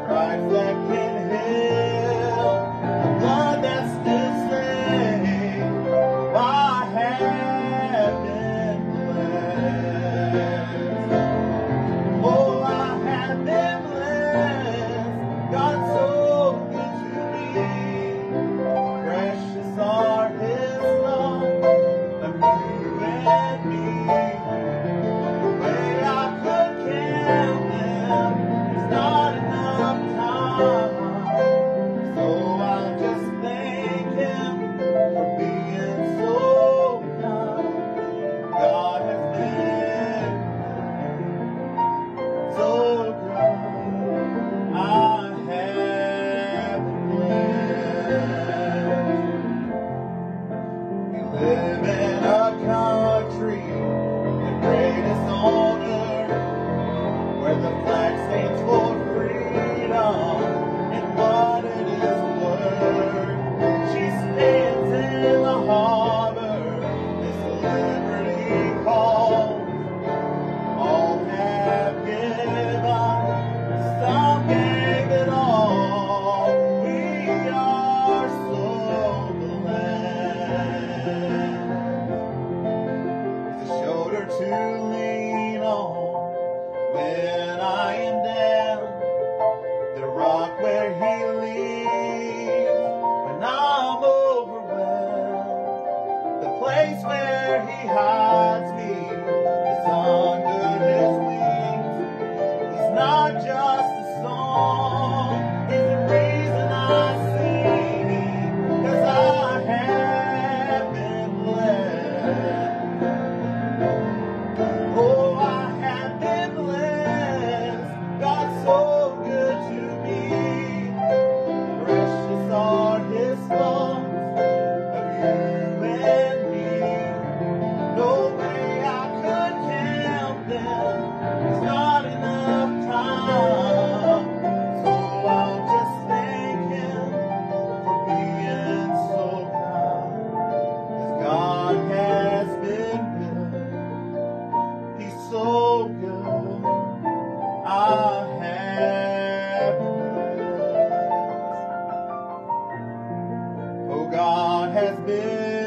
stripes that can heal, the blood that still saves. I have been blessed. Oh, I have been blessed. God's so good to me. Precious are His love of you and me. The way I could count them, there's not enough time. So I'll just thank Him for being so kind. God has been so good. I have been blessed. We live in a country, the greatest on earth, where the flag stands for freedom and what it is worth. She stands in the harbor, this liberty calls. All have given, some gave it all. We are so blessed. It's a shoulder to lean on when I am down, the rock where He leads when I'm overwhelmed, the place where He hides me is under His wings. He's not just a song, He's the reason I sing, 'cause I have been blessed. Oh, I have been blessed. God's so good to me. Precious are His thoughts of you and me. No way I could count them. There's not enough time. So I'll just thank Him for being so kind. 'Cause God has been good. He's so good. I have been blessed. Oh, God has been